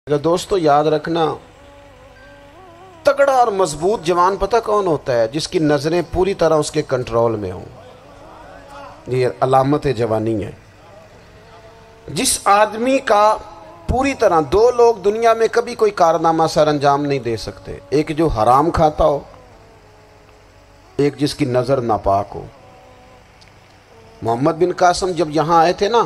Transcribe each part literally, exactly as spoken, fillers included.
دوستو یاد رکھنا، تگڑا اور مضبوط جوان پتہ کون ہوتا ہے؟ جس کی نظریں پوری طرح اس کے کنٹرول میں ہوں۔ یہ علامت جوانی ہے۔ جس آدمی کا پوری طرح دو لوگ دنیا میں کبھی کوئی کارنامہ سر انجام نہیں دے سکتے، ایک جو حرام کھاتا ہو، ایک جس کی نظر ناپاک ہو۔ محمد بن قاسم جب یہاں آئے تھے نا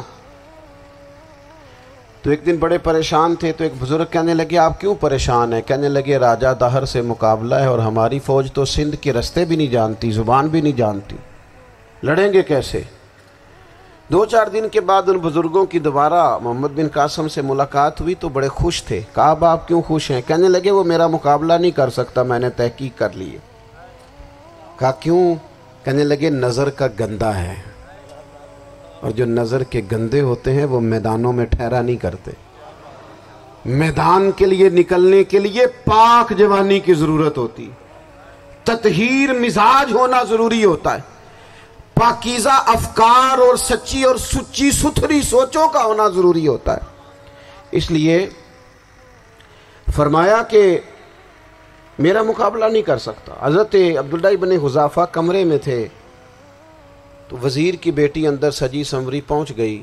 تو ایک دن بڑے پریشان تھے، تو ایک بزرگ کہنے لگے آپ کیوں پریشان ہیں؟ کہنے لگے راجہ دہر سے مقابلہ ہے اور ہماری فوج تو سندھ کے رستے بھی نہیں جانتی، زبان بھی نہیں جانتی، لڑیں گے کیسے؟ دو چار دن کے بعد ان بزرگوں کی دوبارہ محمد بن قاسم سے ملاقات ہوئی تو بڑے خوش تھے۔ کہا اب آپ کیوں خوش ہیں؟ کہنے لگے وہ میرا مقابلہ نہیں کر سکتا، میں نے تحقیق کر لی ہے۔ کہا کیوں؟ کہنے لگے نظر کا گندہ ہے، اور جو نظر کے گندے ہوتے ہیں وہ میدانوں میں ٹھہرا نہیں کرتے۔ میدان کے لیے نکلنے کے لیے پاک جوانی کی ضرورت ہوتی، تطہیر مزاج ہونا ضروری ہوتا ہے، پاکیزہ افکار اور سچی اور سچی ستھری سوچوں کا ہونا ضروری ہوتا ہے۔ اس لیے فرمایا کہ میرا مقابلہ نہیں کر سکتا۔ حضرت عبداللہ بن حذافہ کمرے میں تھے تو وزیر کی بیٹی اندر سجی سنوری پہنچ گئی۔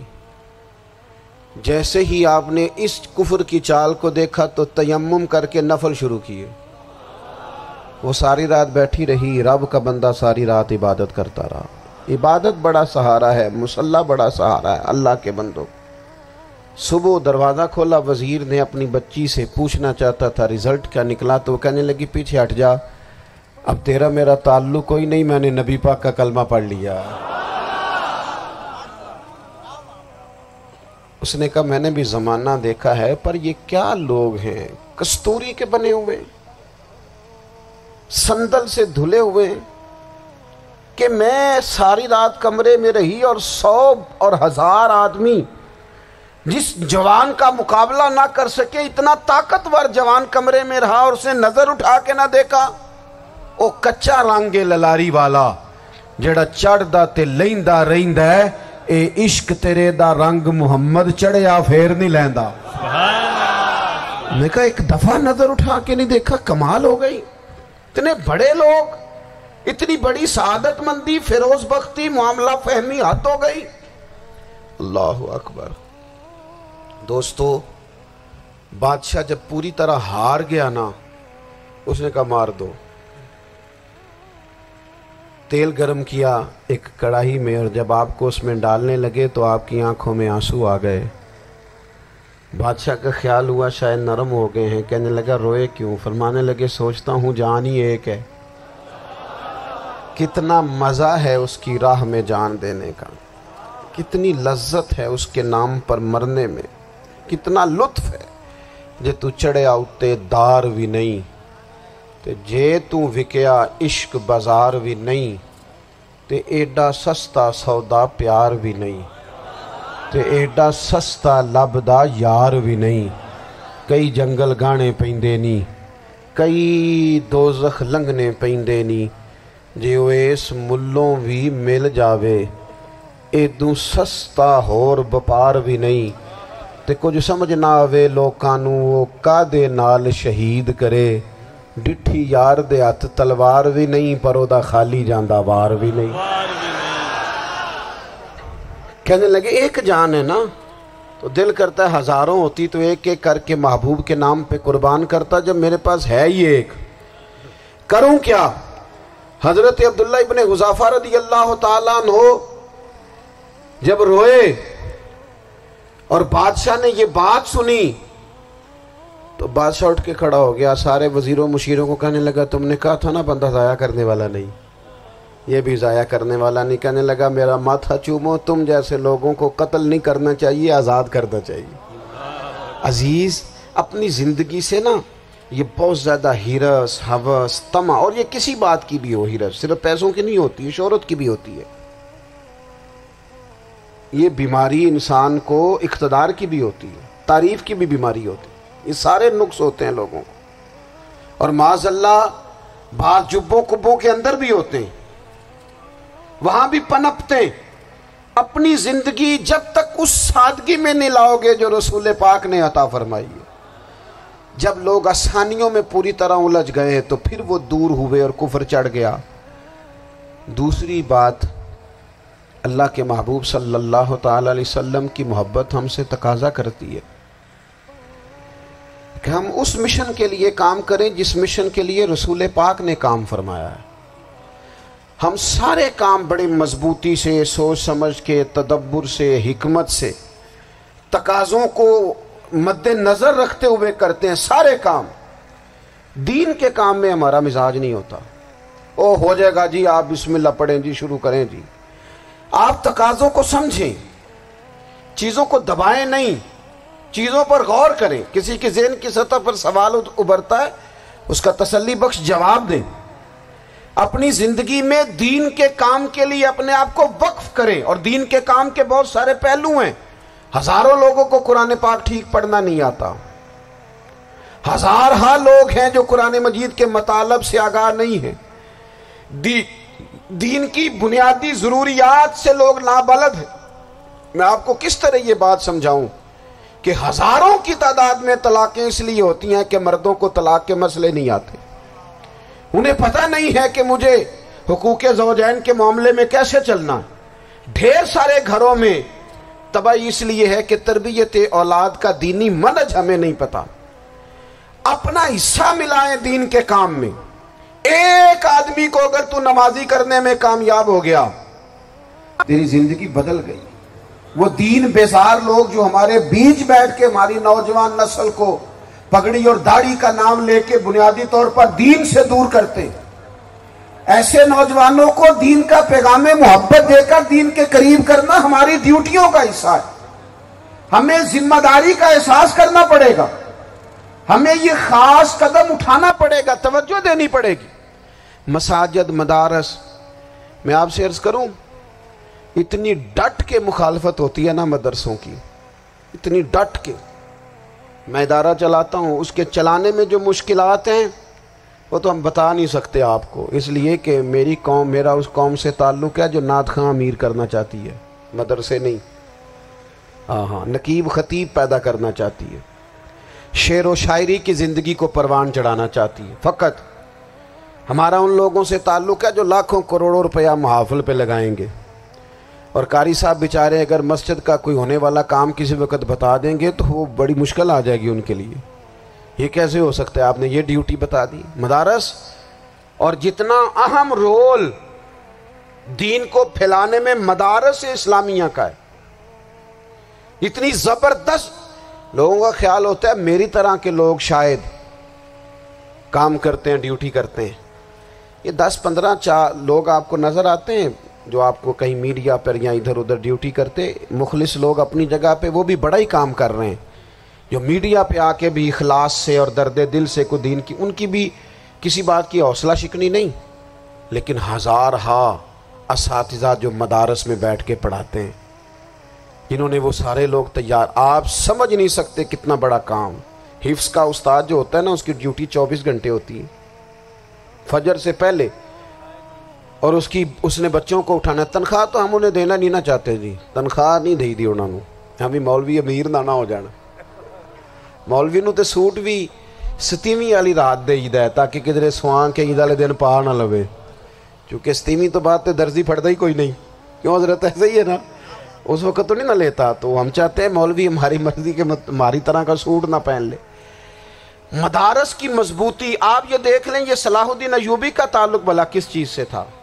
جیسے ہی آپ نے اس کفر کی چال کو دیکھا تو تیمم کر کے نفل شروع کیے۔ وہ ساری رات بیٹھی رہی، رب کا بندہ ساری رات عبادت کرتا رہا۔ عبادت بڑا سہارا ہے، مصلی بڑا سہارا ہے اللہ کے بندوں۔ صبح دروازہ کھولا، وزیر نے اپنی بچی سے پوچھنا چاہتا تھا رزلٹ کیا نکلا، تو وہ کہنے لگی پیچھے ہٹ جا، اب تیرا میرا تعلق کوئی نہیں، میں نے نبی پاک کا کلمہ پڑھ لیا۔ اس نے کہا میں نے بھی زمانہ دیکھا ہے، پر یہ کیا لوگ ہیں، کستوری کے بنے ہوئے، سندل سے دھلے ہوئے، کہ میں ساری رات کمرے میں رہی اور سو اور ہزار آدمی جس جوان کا مقابلہ نہ کر سکے، اتنا طاقتور جوان کمرے میں رہا اور اس نے نظر اٹھا کے نہ دیکھا۔ او کچا رنگے للاری والا جڑا چڑھ دا تے لیندا رہندا ہے، اے عشق تیرے دا رنگ محمد چڑھیا پھر نہیں لیندا۔ میں کہا ایک دفعہ نظر اٹھا کے نہیں دیکھا، کمال ہو گئی۔ اتنے بڑے لوگ، اتنی بڑی سعادت مندی، فیروز بختی، معاملہ فہمی حد ہو گئی۔ اللہ اکبر۔ دوستو بادشاہ جب پوری طرح ہار گیا نا، اس نے کہا مار دو۔ تیل گرم کیا ایک کڑاہی میں، اور جب آپ کو اس میں ڈالنے لگے تو آپ کی آنکھوں میں آنسو آ گئے۔ بادشاہ کا خیال ہوا شاید نرم ہو گئے ہیں، کہنے لگا روئے کیوں؟ فرمانے لگے سوچتا ہوں جان ہی ایک ہے، کتنا مزہ ہے اس کی راہ میں جان دینے کا، کتنی لذت ہے اس کے نام پر مرنے میں، کتنا لطف ہے۔ جے تو چڑھیا اتے دار بھی نہیں تے جے تو وکیا عشق بازار بھی نہیں، تے ایڈا سستا سودا پیار بھی نہیں، تے ایڈا سستا لبدا یار بھی نہیں۔ کئی جنگل گانے پیندے نہیں، کئی دوزخ لنگنے پیندے نہیں، جے وہ اس ملوں بھی مل جاوے، ایدوں سستا ہور بپار بھی نہیں۔ تے کچھ سمجھ نہ آوے لوکانوں وہ کادے نال شہید کرے، ڈٹھی یار دے ہاتھ تلوار بھی نہیں، پر او دا خالی جاندہ وار بھی نہیں۔ کہنے لگے ایک جان ہے نا، تو دل کرتا ہے ہزاروں ہوتی تو ایک ایک کر کے محبوب کے نام پہ قربان کرتا، جب میرے پاس ہے ہی ایک، کروں کیا؟ حضرت عبداللہ ابن حذافہ رضی اللہ تعالیٰ عنہ جب روئے اور بادشاہ نے یہ بات سنی تو بادشاہ اٹھ کے کھڑا ہو گیا، سارے وزیروں مشیروں کو کہنے لگا تم نے کہا تھا نا بندہ ضائع کرنے والا نہیں، یہ بھی ضائع کرنے والا نہیں۔ کہنے لگا میرا ماتھا چومو، تم جیسے لوگوں کو قتل نہیں کرنا چاہیے، آزاد کرنا چاہیے۔ عزیز اپنی زندگی سے نا یہ بہت زیادہ ہرس، ہوس، طمع، اور یہ کسی بات کی بھی ہو، ہرس صرف پیسوں کی نہیں ہوتی ہے، شہرت کی بھی ہوتی ہے، یہ بیماری انسان کو اقتدار کی بھی ہوتی ہے، تعریف کی بھی بیماری ہوتی ہے، یہ سارے نقص ہوتے ہیں لوگوں کو، اور معاذ اللہ بعض جبوں کبوں کے اندر بھی ہوتے ہیں، وہاں بھی پنپتے ہیں۔ اپنی زندگی جب تک اس سادگی میں نہیں لاؤ گے جو رسول پاک نے عطا فرمائی ہے، جب لوگ آسانیوں میں پوری طرح الجھ گئے تو پھر وہ دور ہوئے اور کفر چڑھ گیا۔ دوسری بات، اللہ کے محبوب صلی اللہ تعالی علیہ وسلم کی محبت ہم سے تقاضا کرتی ہے کہ ہم اس مشن کے لیے کام کریں جس مشن کے لیے رسول پاک نے کام فرمایا ہے۔ ہم سارے کام بڑے مضبوطی سے، سوچ سمجھ کے، تدبر سے، حکمت سے، تقاضوں کو مد نظر رکھتے ہوئے کرتے ہیں سارے کام۔ دین کے کام میں ہمارا مزاج نہیں ہوتا، او ہو جائے گا جی، آپ بسم اللہ پڑھیں جی، شروع کریں جی۔ آپ تقاضوں کو سمجھیں، چیزوں کو دبائیں نہیں، چیزوں پر غور کریں۔ کسی کے ذہن کی سطح پر سوال ابھرتا ہے، اس کا تسلی بخش جواب دیں۔ اپنی زندگی میں دین کے کام کے لیے اپنے آپ کو وقف کریں، اور دین کے کام کے بہت سارے پہلو ہیں۔ ہزاروں لوگوں کو قرآن پاک ٹھیک پڑھنا نہیں آتا، ہزارہ لوگ ہیں جو قرآن مجید کے مطالب سے آگاہ نہیں ہیں، دین کی بنیادی ضروریات سے لوگ نابلد ہیں۔ میں آپ کو کس طرح یہ بات سمجھاؤں کہ ہزاروں کی تعداد میں طلاقیں اس لیے ہوتی ہیں کہ مردوں کو طلاق کے مسئلے نہیں آتے، انہیں پتہ نہیں ہے کہ مجھے حقوق زوجین کے معاملے میں کیسے چلنا ہے۔ ڈھیر سارے گھروں میں تباہی اس لیے ہے کہ تربیت اولاد کا دینی منہج ہمیں نہیں پتا۔ اپنا حصہ ملائیں دین کے کام میں۔ ایک آدمی کو اگر تو نمازی کرنے میں کامیاب ہو گیا، تیری زندگی بدل گئی۔ وہ دین بیزار لوگ جو ہمارے بیچ بیٹھ کے ہماری نوجوان نسل کو پگڑی اور داڑھی کا نام لے کے بنیادی طور پر دین سے دور کرتے، ایسے نوجوانوں کو دین کا پیغام محبت دے کر دین کے قریب کرنا ہماری ڈیوٹیوں کا حصہ ہے۔ ہمیں ذمہ داری کا احساس کرنا پڑے گا، ہمیں یہ خاص قدم اٹھانا پڑے گا، توجہ دینی پڑے گی۔ مساجد، مدارس، میں آپ سے عرض کروں، اتنی ڈٹ کے مخالفت ہوتی ہے نا مدرسوں کی، اتنی ڈٹ کے۔ میں ادارہ چلاتا ہوں، اس کے چلانے میں جو مشکلات ہیں وہ تو ہم بتا نہیں سکتے آپ کو، اس لیے کہ میری قوم، میرا اس قوم سے تعلق ہے جو نعت خواں امیر کرنا چاہتی ہے، مدرسے نہیں۔ ہاں ہاں نقیب خطیب پیدا کرنا چاہتی ہے، شعر و شاعری کی زندگی کو پروان چڑھانا چاہتی ہے۔ فقط ہمارا ان لوگوں سے تعلق ہے جو لاکھوں کروڑوں روپیہ محافل پہ لگائیں گے، اور قاری صاحب بیچارے اگر مسجد کا کوئی ہونے والا کام کسی وقت بتا دیں گے تو وہ بڑی مشکل آ جائے گی ان کے لیے۔ یہ کیسے ہو سکتا ہے، آپ نے یہ ڈیوٹی بتا دی۔ مدارس، اور جتنا اہم رول دین کو پھیلانے میں مدارس اسلامیہ کا ہے، اتنی زبردست، لوگوں کا خیال ہوتا ہے میری طرح کے لوگ شاید کام کرتے ہیں، ڈیوٹی کرتے ہیں۔ یہ دس پندرہ چار لوگ آپ کو نظر آتے ہیں جو آپ کو کہیں میڈیا پر یا ادھر ادھر ڈیوٹی کرتے، مخلص لوگ اپنی جگہ پہ وہ بھی بڑا ہی کام کر رہے ہیں، جو میڈیا پہ آ کے بھی اخلاص سے اور درد دل سے کو دین کی، ان کی بھی کسی بات کی حوصلہ شکنی نہیں۔ لیکن ہزار ہا اساتذہ جو مدارس میں بیٹھ کے پڑھاتے ہیں، جنہوں نے وہ سارے لوگ تیار، آپ سمجھ نہیں سکتے کتنا بڑا کام۔ حفظ کا استاد جو ہوتا ہے نا، اس کی ڈیوٹی چوبیس گھنٹے ہوتی ہے، فجر سے پہلے، اور اس کی اس نے بچوں کو اٹھانا۔ تنخواہ تو ہم انہیں دینا نہیں نہ چاہتے جی، تنخواہ نہیں دئی دی انہوں نے، ہمیں مولوی امیر نہ نہ ہو جانا۔ مولوی نو تے سوٹ بھی ستیویں والی رات دے ہے تاکہ کدھر سوان کے عید والے دن پا نہ لوے، چونکہ ستیویں تو بعد تے درزی پھڑتا ہی کوئی نہیں، کیوں حضرت ایسا ہی ہے نا، اس وقت تو نہیں نہ لیتا۔ تو ہم چاہتے ہیں مولوی ہماری مرضی کے ہماری طرح کا سوٹ نہ پہن لے۔ مدارس کی مضبوطی، آپ یہ دیکھ لیں، یہ صلاح الدین ایوبی کا تعلق بھلا کس چیز سے تھا؟